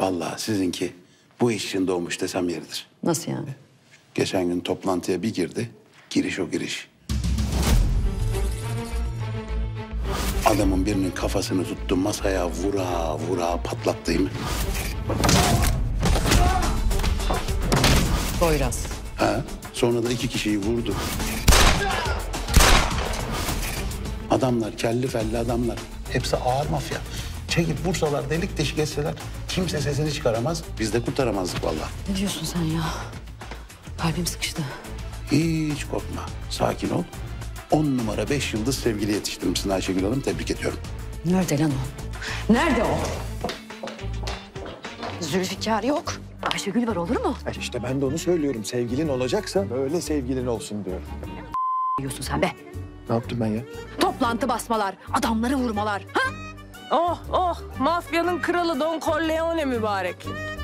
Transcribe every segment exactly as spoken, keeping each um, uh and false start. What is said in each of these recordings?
Vallahi sizinki bu iş için doğmuş desem yeridir. Nasıl yani? Geçen gün toplantıya bir girdi. Giriş o giriş. Adamın birinin kafasını tuttum masaya vura vura patlattığım. Poyraz. Ha? Sonra da iki kişiyi vurdu. Adamlar kelli felli adamlar. Hepsi ağır mafya. Çekip vursalar delik deşik etseler kimse sesini çıkaramaz. Biz de kurtaramazdık vallahi. Ne diyorsun sen ya? Kalbim sıkıştı. Hiç korkma. Sakin ol. On numara beş yıldız sevgili yetiştirmişsin Ayşegül Hanım. Tebrik ediyorum. Nerede lan o? Nerede o? Zülfikar yok. Ayşegül var, olur mu? Ay işte ben de onu söylüyorum. Sevgilin olacaksa böyle sevgilin olsun diyorum. Diyorsun sen be. Ne yaptım ben ya? Toplantı basmalar, adamları vurmalar. Ha? Oh oh, mafyanın kralı Don Corleone mübarek.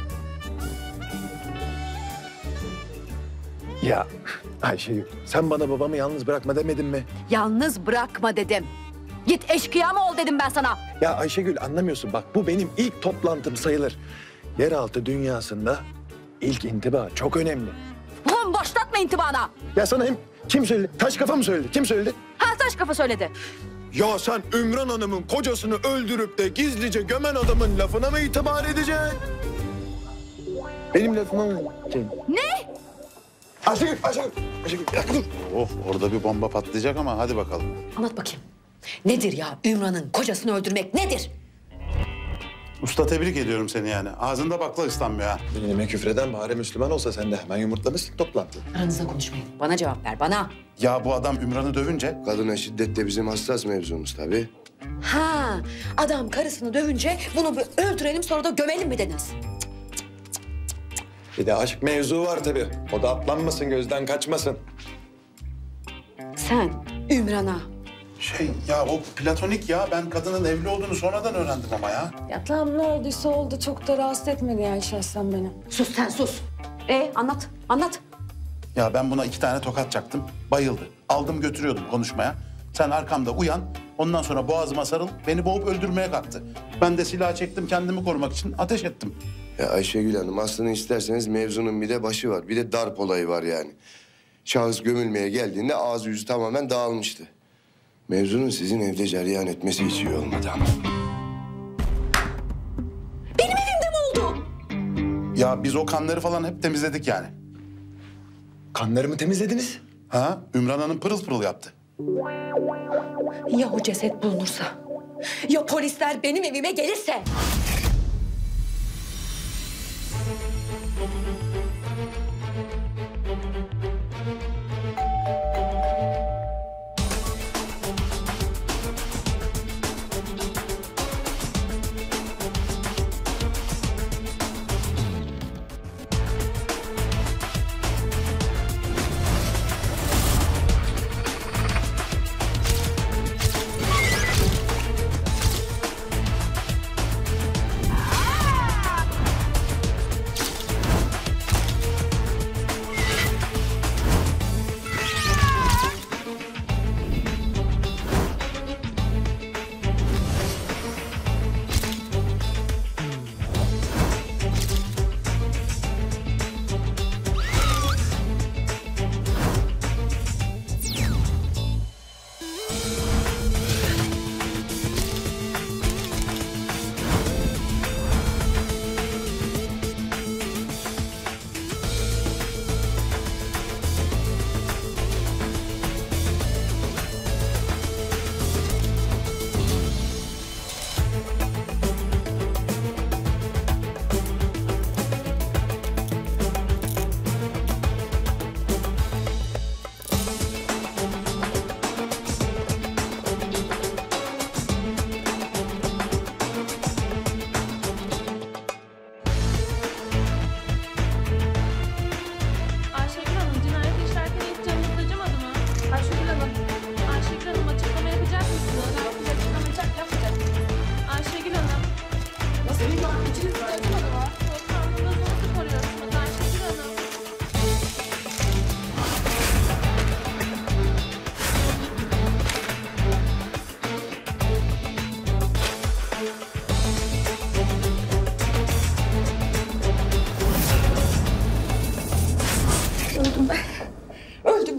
Ya Ayşegül sen bana babamı yalnız bırakma demedin mi? Yalnız bırakma dedim. Git eşkıya mı ol dedim ben sana. Ya Ayşegül anlamıyorsun bak bu benim ilk toplantım sayılır. Yeraltı dünyasında ilk intiba çok önemli. Ulan başlatma intibana. Ya sana hem kim söyledi? Taş kafa mı söyledi? Kim söyledi? Ha, taş kafa söyledi. Ya sen Ümran Hanım'ın kocasını öldürüp de gizlice gömen adamın lafına mı itibar edeceksin? Benim lafıma mı? Ne? Ayşegül, Ayşegül, Ayşegül bir dakika dur. Oh orada bir bomba patlayacak ama hadi bakalım. Anlat bakayım. Nedir ya Ümran'ın kocasını öldürmek nedir? Usta tebrik ediyorum seni yani. Ağzında bakla ıslanmıyor ha. Dinime küfreden bari Müslüman olsa sen de hemen yumurtlamışsın toplantı. Aranızda konuşmayın. Bana cevap ver, bana. Ya bu adam Ümran'ı dövünce Kadına şiddet de bizim hassas mevzumuz tabii. Ha, adam karısını dövünce bunu bir öldürelim sonra da gömelim mi dediniz? Bir de aşk mevzu var tabii. O da atlanmasın, gözden kaçmasın. Sen Ümran'a şey ya o platonik ya. Ben kadının evli olduğunu sonradan öğrendim ama ya. Ya tamam ne olduysa oldu. Çok da rahatsız etmedi yani şahsen beni. sus sen sus. E anlat, anlat. Ya ben buna iki tane tokat çaktım. Bayıldı. Aldım götürüyordum konuşmaya. Sen arkamda uyan. Ondan sonra boğazıma sarıl. Beni boğup öldürmeye kalktı. Ben de silah çektim kendimi korumak için ateş ettim. Ya Ayşegül Hanım aslını isterseniz mevzunun bir de başı var. Bir de darp olayı var yani. Şahıs gömülmeye geldiğinde ağzı yüzü tamamen dağılmıştı. Mevzunun sizin evde cereyan etmesi hiç iyi olmadı ama. Benim evimde mi oldu? Ya biz o kanları falan hep temizledik yani. Kanlarımı temizlediniz. Ha? Ümran Hanım pırıl pırıl yaptı. Ya o ceset bulunursa? Ya polisler benim evime gelirse?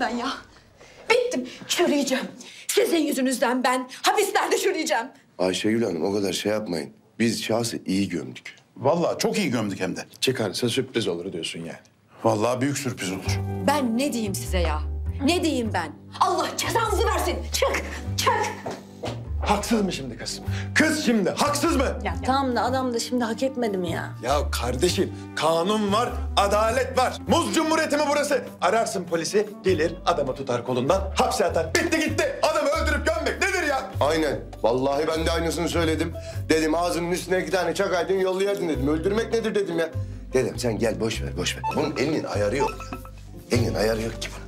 ben ya. Bittim. Çürüyeceğim. Sizin yüzünüzden ben hapislerde çürüyeceğim. Ayşegül Hanım o kadar şey yapmayın. Biz şahsı iyi gömdük. Vallahi çok iyi gömdük hem de. Çıkarsa sürpriz olur diyorsun yani. Vallahi büyük sürpriz olur. Ben ne diyeyim size ya? Ne diyeyim ben? Allah cezanızı versin. Çık, çık. Haksız mı şimdi kız? Kız şimdi haksız mı? Ya tamam da adam da şimdi hak etmedi mi ya? Ya kardeşim kanun var, adalet var. Muz Cumhuriyeti mi burası? Ararsın polisi, gelir adamı tutar kolundan, hapse atar. Bitti gitti. Adamı öldürüp gömmek nedir ya? Aynen. Vallahi ben de aynısını söyledim. Dedim ağzının üstüne iki tane çakaydın yollayardın dedim. Öldürmek nedir dedim ya. Dedim sen gel boş ver boş ver. Bunun elinin ayarı yok. Elinin ayarı yok ki bunun.